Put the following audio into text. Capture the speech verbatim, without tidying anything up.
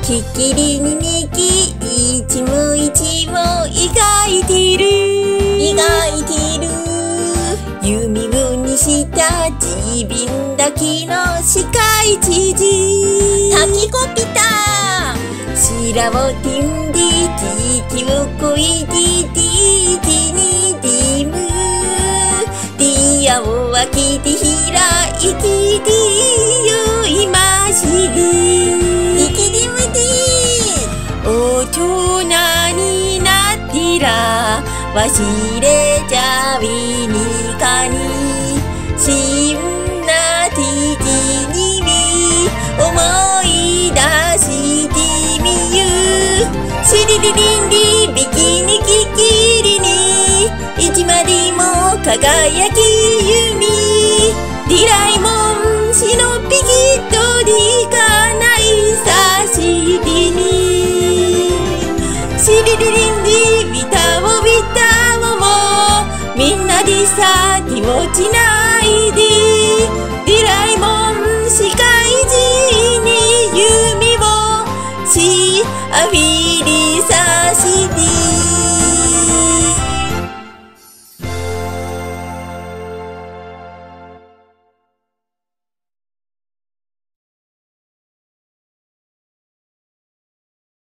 きっきりににき一無一を描いてる描いてる弓をにした自分だけの世界地図タキコピタ空を飛んで地域を越えて地域に出む出会を開けて開いててよ今すぐイキリムデ大人になってら忘れちゃいにかにそんな時に思い出してみゆスリリリンリビキニキキリにいつまでも輝き弓デライモンシノピきっとでかないさしりにスリリリンリビタをビタをもみんなでさ手をつないで